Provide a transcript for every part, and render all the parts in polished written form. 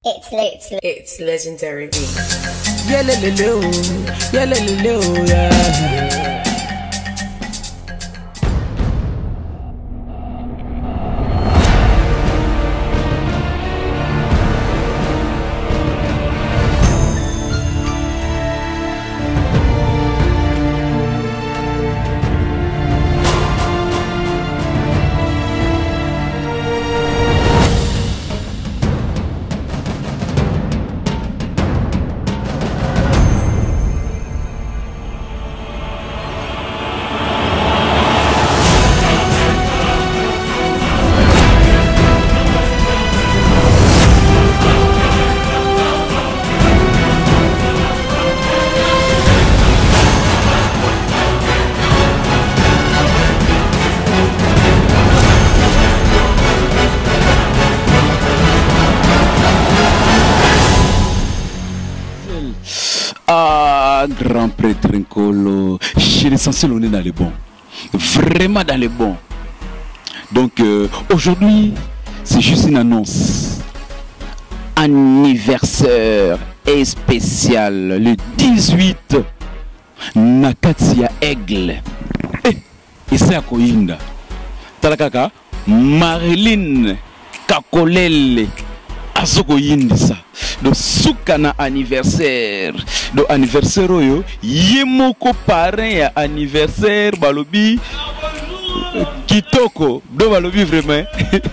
It's legendary beat. Yeah, yeah. Ah, grand prêtre Nkolo, chez l'essentiel on est dans les bons, vraiment dans les bons. Donc aujourd'hui, c'est juste une annonce. Anniversaire et spécial, le 18, Nakatia Aigle. Et c'est à Koyinda. Talakaka, Marilyn Kakolele. Azoko yindisa do sukana anniversaire do anniversaire oyo yemoko parrain ya anniversaire balobi kitoko do balobi vraiment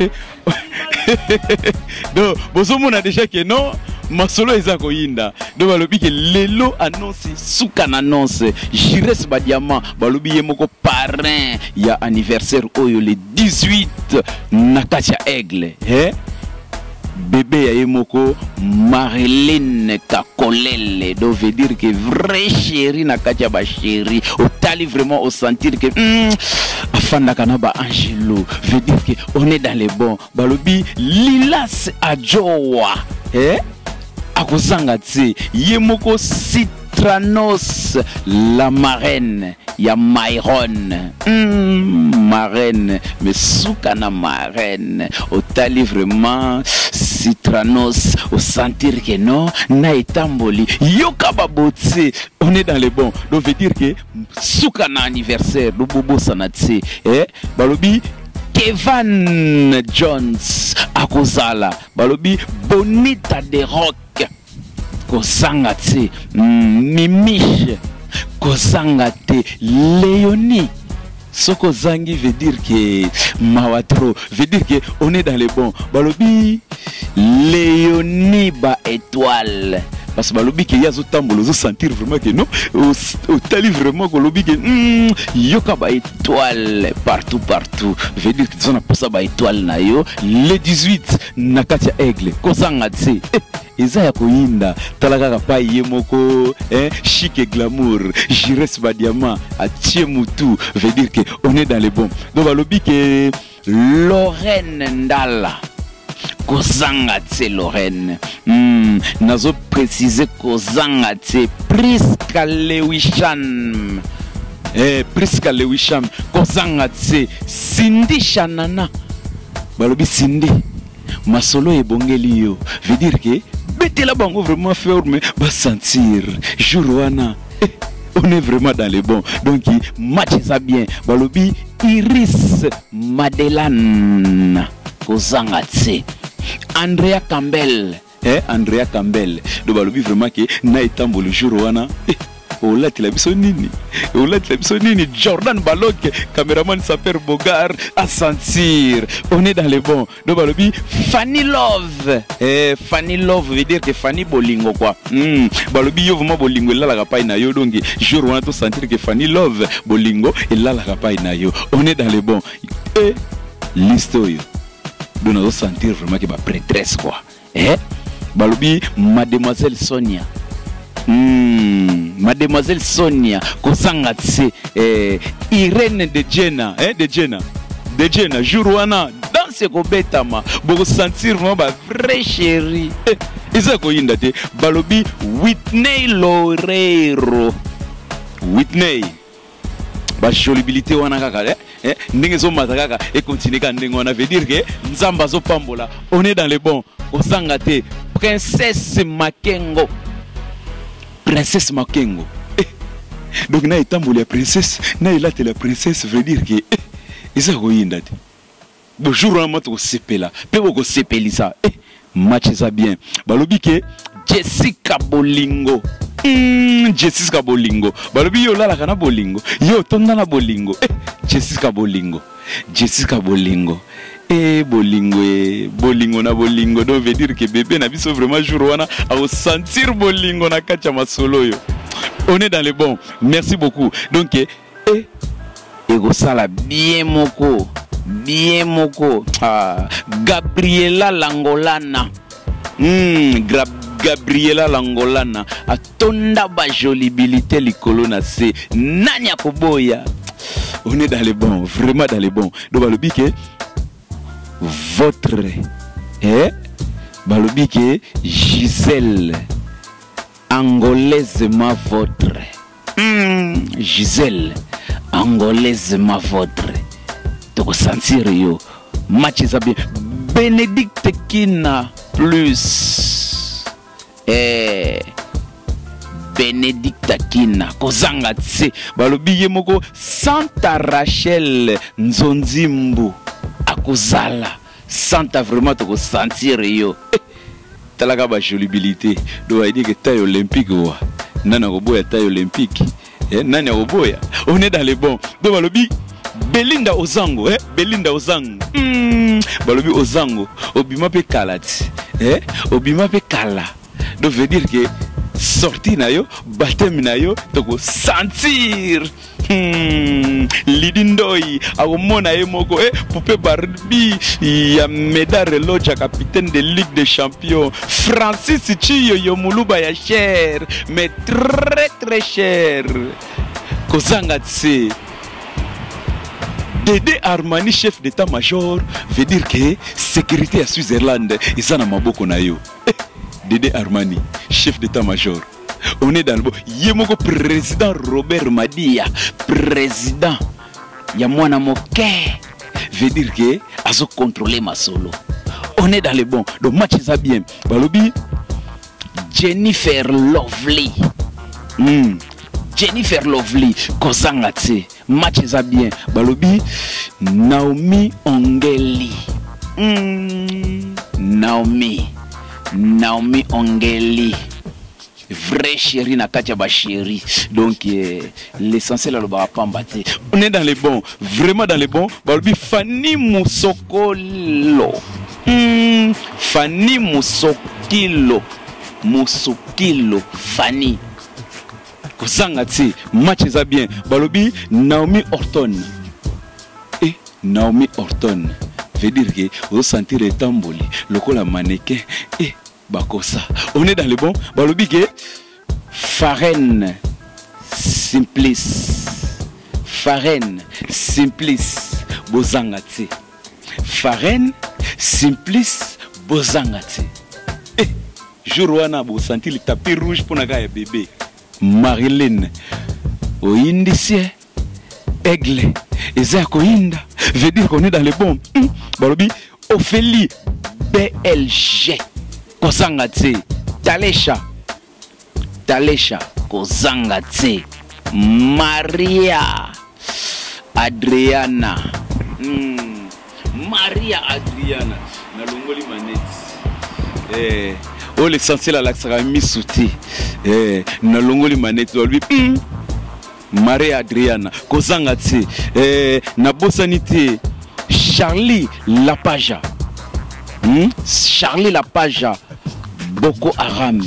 do bozomona déjà que non masolo eza koyinda do balobi que lelo annonce sukana annonce Jires Badiama balobi yemoko parrain ya anniversaire oyo le 18 Nakatia Aigle bébé ya yemoko Marilyn Kakolele do veut dire que vrai chéri Nakatia ba chéri au tali vraiment au sentir que afanda kana ba angelo veut dire que on est dans les bons balobi lilas ajowa akozanga tse yemoko Citranos la marraine ya Myron marraine mais soukana marraine au tali vraiment Citranos au sentir que non na etamboli yoka babotse on est dans les bons donc veut dire que soukana anniversaire do bobo sanatse balobi Kevin Jones akozala balobi Bonita de Rock kozanga te Mimiche kozanga te Léonie soko zangi veut dire que mawatro veut dire que on est dans les bons balobi Léonie ba étoile parce que balobi que yazo tambolo zo sentir vraiment que non au tali vraiment que lobi que yoka ba étoile partout veut dire que on a posa ba étoile na yo le 18 Nakatia Aigle kozanga tse eza ya koyinda talaka pa yemoko chic et glamour Jires Badiama atie mutu veut dire que on est dans les bons donc balobi que Lorraine Ndala kozanga tse Lorraine nazo préciser kozanga tse Priska Lewisham Priska Lewisham kozanga tse Cindy Shanana balobi Cindy masolo ebongeli yo veut dire que betela bango vraiment ferme va sentir jour wana on est vraiment dans les bons donc match ça bien balobi Iris Madeleine kozanga tse Andrea Campbell Andrea Campbell do balobi vraiment que na etambo le jour wana olati la biso nini Jordan Balok caméraman Saper Bogar à sentir on est dans les bons do balobi Fanny Love Fanny Love veut dire que Fanny Bolingo quoi balobi yo vraiment Bolingo là la paille na yo donc jour on a tout sentir que Fanny Love Bolingo et là la paille na yo on est dans les bons et l'histoire de nous sentir vraiment que ma prêtresse quoi balobi mademoiselle Sonia Mademoiselle Sonia kozanga tse Irene de Jenna de Jenna jour wana danse ko betama boko sentir vraiment ba vrai chéri isa ko yinda te balobi Whitney Lorero Whitney ba jolibilité wana kaka ndenge zo mataka et continuer quand ndenge on veut dire que nzamba zo pambola on est dans les bons kozanga te princesse Makengo. Princesse Makengo. Donc na etamboli la princesse, na elate la princesse veut dire que eza koyinda te. Bonjour on m'a to sepela, pe ko sepelisa. Match ça bien. Balobi ke Jessica Bolingo. Jessica Bolingo. Balobi yo la kana Bolingo. Yo tonda na Bolingo. Jessica Bolingo. Jessica Bolingo. Bolingo Bolingo na Bolingo. Donc veut dire que bébé na biso vraiment jour wana a sentir Bolingo na kacha masolo yo. On est dans les bons. Merci beaucoup. Donc ego sala bien moko. Bien moko. Gabriela Langolana. Gabriela Langolana. Atonda ba jolibilité likolo na se. Nanya koboya. On est dans les bons. Vraiment dans les bons. Donc balobi ke votre balobi ke Gisèle angolaisement votre. Gisèle angolaisement votre. Tu vas sentir yo. Match ça bien. Bénédicte Kina plus. Bénédicte Kina. Kozanga tse. Balobi ye moko Santa Rachel Nzonzimbu. Akozala. Santa vraiment tu vas sentir yo. Talaka ba jolibilité. Do a dit que taille olympique wa. Nana koboya taille olympique. Nana koboya. On est dans les bons. Do balobi Belinda Ozango, Belinda Ozango. Balobi Ozango, obima pe kalati. Obima pe kala. Donc veut dire que sorti na yo, baptême na yo, toko sentir. Lidindoi, aomona emoko, poupée Barbie, ya médaille loja capitaine de Ligue des Champions. Francis Chiyo Yomuluba ya cher, mais très très cher. Kozanga tse. Dédé Armani, chef d'état-major, veut dire que sécurité à Switzerland, ils en ont maboko na yo. Dédé Armani, chef d'état-major. On est dans le bon. Yemoko président Robert Madia, président Yamwana Moke, veut dire que azo contrôler ma solo. On est dans le bon. Donc match ça bien. Balobi Jennifer Lovely. Jennifer Lovely, Kozanga tse. Match ça bien. Balobi Naomi Ongeli. Naomi Ongeli. Vrai chéri na katia ba chéri. Donc l'essentiel à le pambate. On est dans les bons, vraiment dans les bons. Balobi Fanny Musokolo. Fanny Musokilo. Musokilo Fanny. Kozanga tse, match ça bien. Balobi Naomi Horton. Naomi Horton veut dire que vous sentez le tamboli, le col à mannequin bakosa. On est dans le bon. Balobi ke Farine Simplice. Farine Simplice Bozangati. Farine Simplice Bozangati. Jour wana bo senti le tapis rouge pour naga ya bébé. Marilyn Oindissie Aigle Eza Koinda veut dire qu'on est dans le bon. Balobi Ophélie BLG Kozanga tse. Talesha Kozanga tse. Maria Adriana. Maria Adriana. Nalongoli maneti. L'essentiel à l'accès misouti. Nalongoli maneti. Maria Adriana Kozanga tse. Nabosanité Charlie Lapaja. Charlie Lapaja. Boko Haram.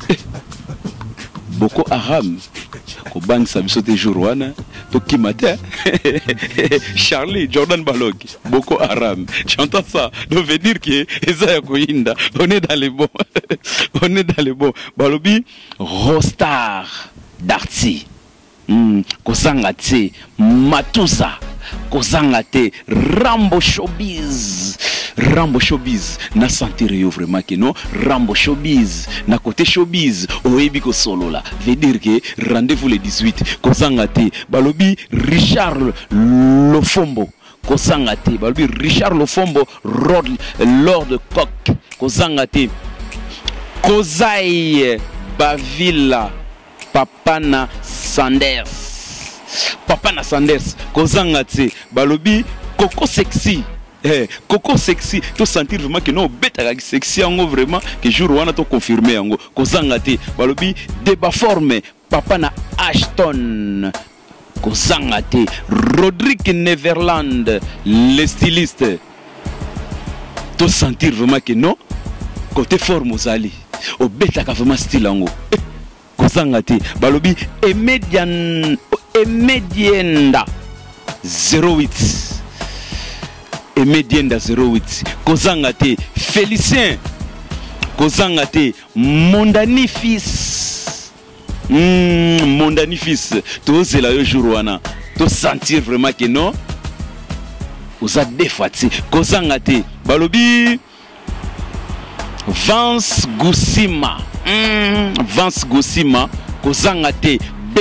Boko Haram. Kobang sabisote jourwana. Toki matin. Charlie Jordan Balog. Boko Haram. Tu entends ça? Donc veut dire que Ezaya Koinda. On est dans les bons. On est dans les bons. Balobi Rostar Darty. Kozanga tse. Matusa. Kozanga te. Rambo Showbiz. Rambo Showbiz. Na sentir yo vraiment que non. Rambo Showbiz. Na côté Showbiz. Oebi ko solo la. Veut dire que rendez-vous le 18. Kozanga te. Balobi Richard Lofombo. Kozanga te. Balobi Richard Lofombo. Lord Coq. Kozanga te. Kozai Bavila Papana Sanders. Papana Sanders kozanga te balobi Coco Sexy. Coco Sexy, tu sentir vraiment que non bête sexy yango vraiment que jour wana to confirmer yango kozanga te balobi débat forme Papana Ashton kozanga te. Rodrigue Neverland le styliste, tu sentir vraiment que non côté forme ozali o bête vraiment style yango kozanga te balobi Emedienda 08 Emedienda 08 kozanga te. Félicien kozanga te. Mondanifis Mondanifis tozela yo jour wana to sentir vraiment que non oza défati kozanga te balobi Vance Goussima Vance Goussima kozanga te.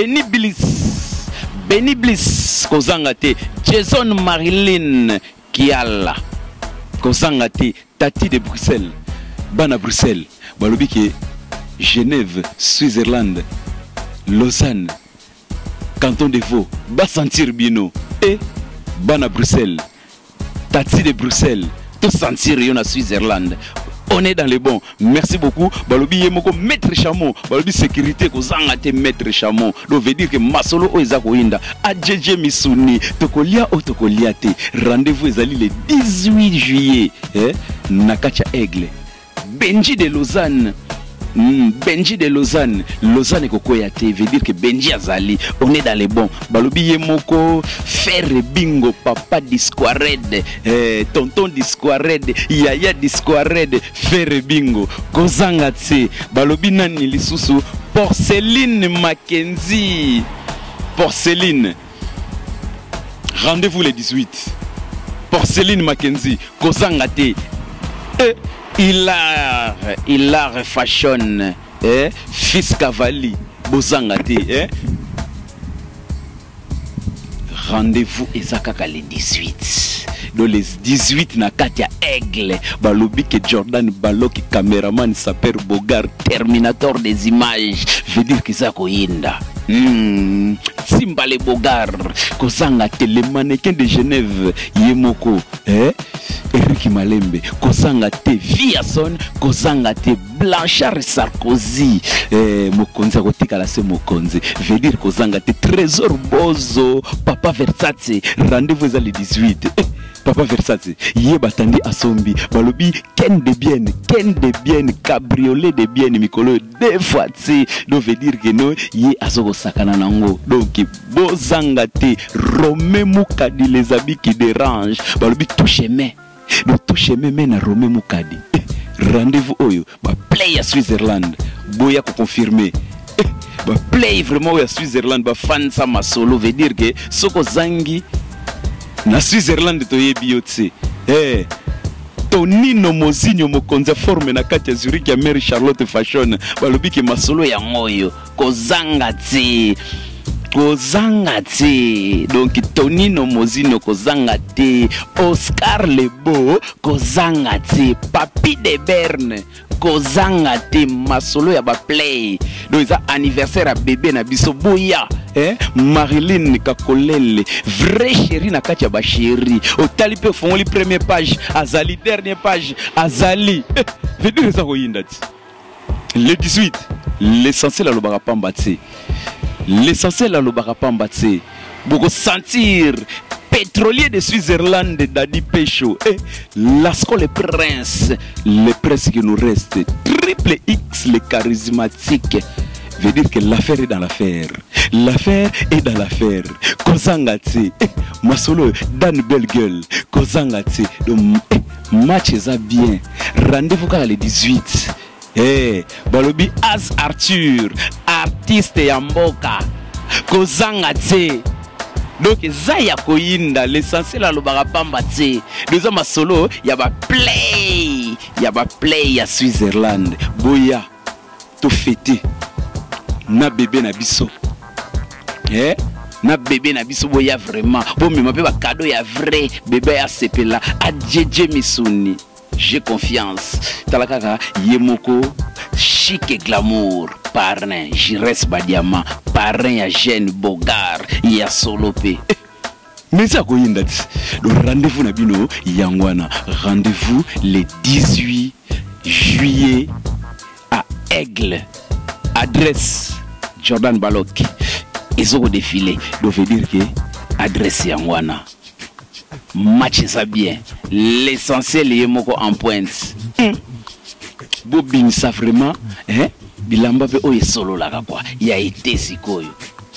Benny Bliss kozanga te. Jason Marilyn Kiala kozanga te. Tati de Bruxelles bana Bruxelles balobi ke Genève, Switzerland, Lausanne, Canton de Vaud ba sentir bino et bana Bruxelles Tati de Bruxelles to sentir yo na Switzerland. On est dans les bons. Merci beaucoup. Balobi yemoko maître Chamon. Balobi sécurité kozanga te maître Chamon. Donc veut dire que masolo o ezako inda. Adjeje misuni. Tokolia o tokolia te. Rendez-vous ezali le 18 juillet. Nakacha Aigle. Benji de Lausanne. Benji de Lausanne. Lausanne kokoyate. Veut dire que Benji azali. On est dans les bons. Balobi yemoko Ferre Bingo Papa Disquared. Tonton Disquared. Yaya Disquared. Ferre Bingo. Kozanga tse. Balobi nani lisusu. Porcelaine Mackenzie. Porcelaine. Rendez-vous le 18. Porcelaine Mackenzie. Kozanga te. Hilar Fashion, Fils Cavalli, Bozangate, rendez-vous Ezakaka les 18. Dans les 18 na Katia Aigle, balobi que Jordan Baloki caméraman Saper Bogar, terminateur des images, veut dire que ça koyinda. Simbale Bogar, kozanga te le mannequin de Genève, Yemoko, Eric Malembe, kozanga te Viason, kozanga te Blanchard Sarkozy, Mokonzi akotika la se Mokonzi, veut dire kozanga te Trésor Bozo, Papa Versace, rendez-vous à le 18. Papa Versace, yé batandi asombi, balobi ken de bien, cabriolet de bien, mikolo deux fois tse, donc veut dire que non, yé azoko sakana nango, donc bozangate, Romé Moukadi les habits qui dérangent, balobi touche main, donc touche main na Romé Moukadi, rendez-vous oyo, ba play à Switzerland, boya ko confirmer. Ba play vraiment à Switzerland, ba fan sa ma solo, veut dire que soko zangi na Switzerland to yebi yotse. Tonino Mozinho Mokonza forme na kati ya Zurich ya Mary Charlotte Fashion. Balobi ke masolo ya ngoyo kozanga te. Donc Tonino Mozinho kozanga te. Oscar Lebo kozanga te. Papi de Berne kozanga te. Masolo ya ba play. Donc ça anniversaire à bébé na biso boya. Marilyn Kakolele, vrai chéri na katia ba chéri. Au talipe fongoli première page, Azali dernière page, Azali. Veut dire ça koyindati. Le 18, l'essentiel à l'obarapamba tse. L'essentiel à l'obarapamba tse. Boko sentir pétrolier de Switzerland Dadi Pécho. Lasco le prince qui nous reste. Triple X le charismatique. Veut dire que l'affaire est dans l'affaire. L'affaire est dans l'affaire. Kozangati, Masolo, Dan Belgueule, Kozangati. Donc, match est bien. Rendez-vous quand le 18. Balobi As Arthur, artiste Yamboka, Kozangati. Donc, Zaya Koyinda, l'essentiel à l'Obarapamba. Nous sommes à solo, il y a play. Il y a play à Switzerland. Boya, tout fêté. Na bébé na biso. Na bébé na biso boya vraiment. Bon mais ma bébé cadeau ya vrai bébé ya sepela adjeje misuni. j'ai confiance. Talakaka Yemoko, chic et glamour. Parrain, Jires Badiama. Parrain, ya Jeanne Bogar. Ya Solopé. Mais ça, le rendez-vous Nabino Yangwana. Rendez-vous le 18 juillet à Aigle. Adresse Jordan Balok. Ils ont défilé. Donc, veut dire que adresse Yangwana. Match ça bien. L'essentiel est moko en pointe. Bobin ça vraiment. Hein? Bilamba pe oye solo là quoi. Il a été sikoyo.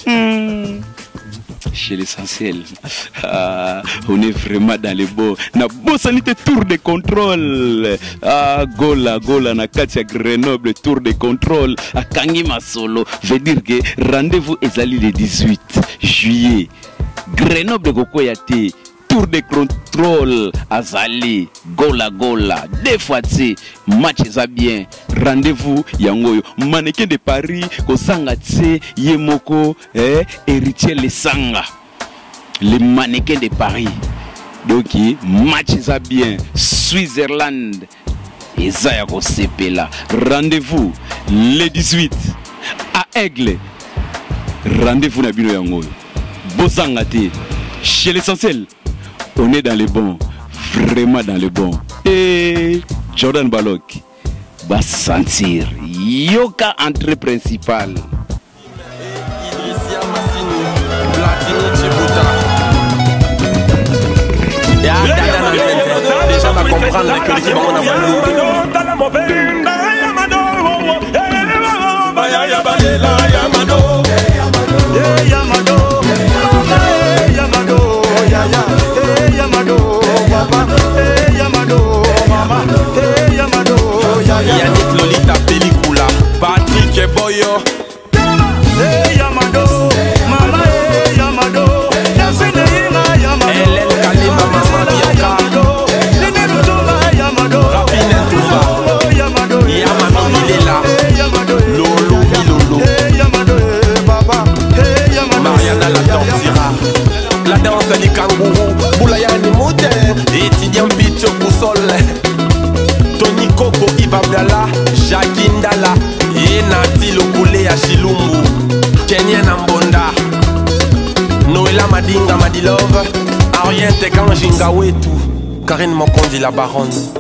Chez l'essentiel, on est vraiment dans les beaux. Na beau sanité tour de contrôle. Gola, na Katia Grenoble, tour de contrôle. À Kangima Solo, veut dire que rendez-vous est allé le 18 juillet. Grenoble Gokoyate, tour de contrôle. Azali, Gola. Deux fois, match ça bien. Rendez-vous Yangoyo. Mannequin de Paris, Kosanga tse, Yemoko, héritier les Sanga. Les mannequins de Paris. Donc, match ça bien. Switzerland. Et Zayako Sepela. Rendez-vous le 18 à Aigle. Rendez-vous Nabino Yangoyo. Bosangate. Chez l'essentiel, on est dans les bons. Vraiment dans les bons. Et Jordan Balok va sentir Yoka entrée principale. Idrissia Massini, Platini Chibuta. Déjà va comprendre que l'équipe on a Yannick Lolita Pellicula, Patrick Boyo. Yamado, Mama Yamado, Hélène Kalima, Mama Bianca, Rapine Touba, Yamano Milela, Lolo Milolo, Mariana la Tortira, la danse du kangourou, Boulayani Moudin, étudiant Picho Boussole. Tony Coco, Ibabdala, Jacqueline Dala, Yenati Lokule ya Shilumbu, Kenya Nambonda, Noëlla Madinga Madilove, Ariente Kanjinga Wetu, Karine Mokondi la Baronne.